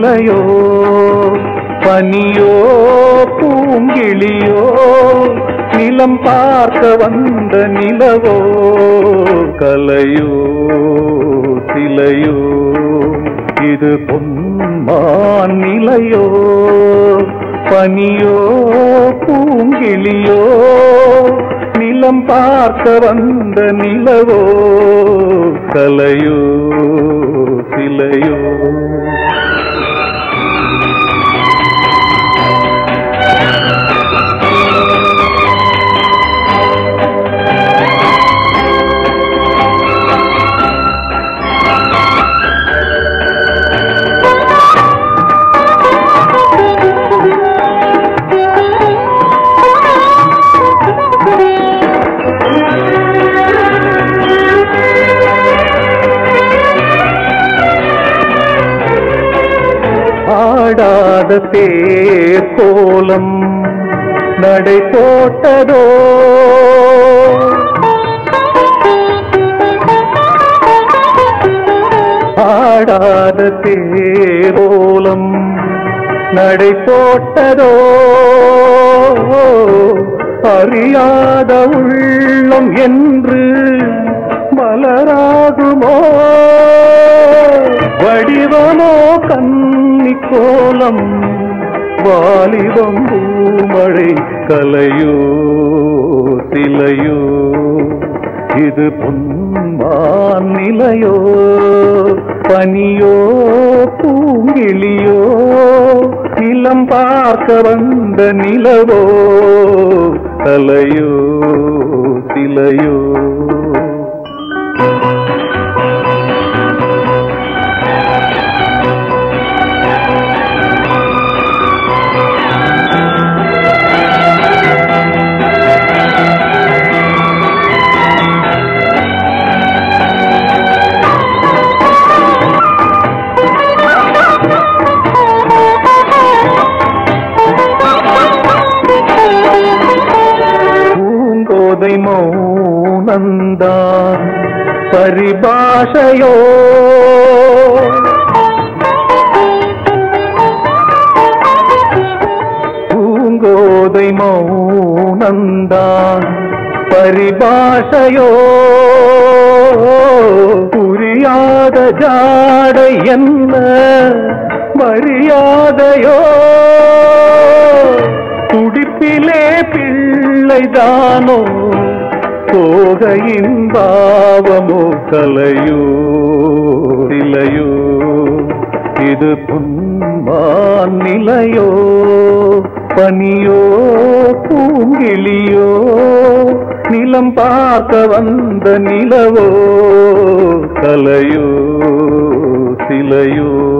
நிலையோ பனியோ பூங்கிளியோ நிலம் பார்க்க வந்த நிலவோ கலையோ சிலையோ இது பொன்மான் நிலையோ பனியோ பூங்கிளியோ நிலம் பார்க்க வந்த நிலவோ கலையோ சிலையோ ஆடாத தேர் கோலம் நடை போட்டதோ ஆடாத தேர் கோலம் நடை போட்டதோ அறியாத உள்ளம் என்று மலராகுமோ வடிவமோ கன்னி கோலம் வாலிபம் பூமழை கலையோ சிலையோ இது பொன்மான் நிலையோ பனியோ பூங்கிளியோ நிலம் பார்க்க வந்த நிலவோ கலையோ சிலையோ மௌனந்தான் பரிபாஷையோ பூங்கோதை மௌனந்தான் பரிபாஷையோ புரியாத ஜாடை என்ன மரியாதையோ துடிப்பிலே பிள்ளைதானோ போகையின் பாவமோ கலையோ சிலையோ இது பொன்மான் நிலையோ பனியோ பூங்கிளியோ நிலம் பார்க்க வந்த நிலவோ கலையோ சிலையோ